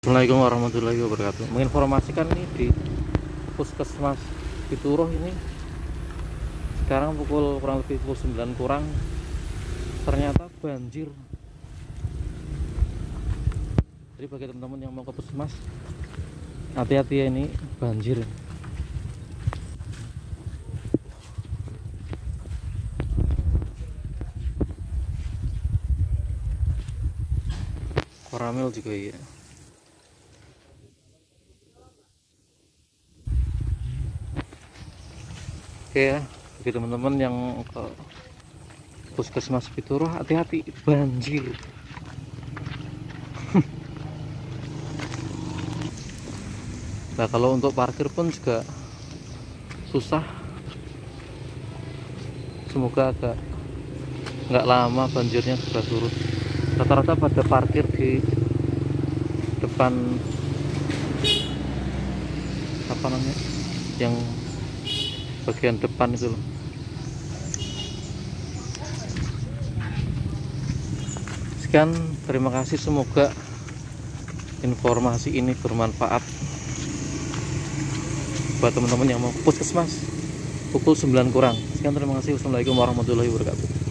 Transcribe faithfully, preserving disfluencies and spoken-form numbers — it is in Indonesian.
Assalamualaikum warahmatullahi wabarakatuh. Menginformasikan nih di Puskesmas Pituruh ini sekarang pukul kurang lebih pukul sembilan kurang, ternyata banjir. Jadi bagi teman-teman yang mau ke puskesmas, hati-hati ya, ini banjir. Koramil juga ya. Oke ya, bagi teman-teman yang ke Puskesmas Pituruh, hati-hati banjir. Nah, kalau untuk parkir pun juga susah. Semoga agak nggak lama banjirnya sudah surut. Rata-rata pada parkir di depan apa namanya, yang bagian depan itu loh. Sekian, terima kasih, semoga informasi ini bermanfaat buat teman-teman yang mau puskesmas pukul sembilan kurang. Sekian, terima kasih. Wassalamualaikum warahmatullahi wabarakatuh.